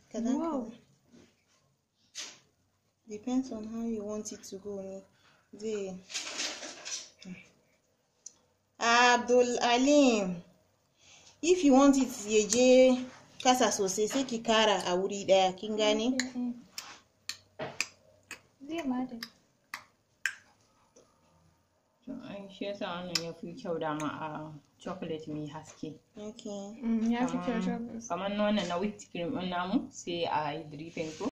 Wow. Depends on how you want it to go. Abdul Alim, if you want it ya je kasa sosai sai ki kara a wuri daya, kin gane? Zai mata. Shi yasa wannan ya fi kyau dama a chocolate mai haske. Okay. Ya fi kyau chocolate. Kamar wannan na whipped cream ɗin namu sai a yi dripping ko.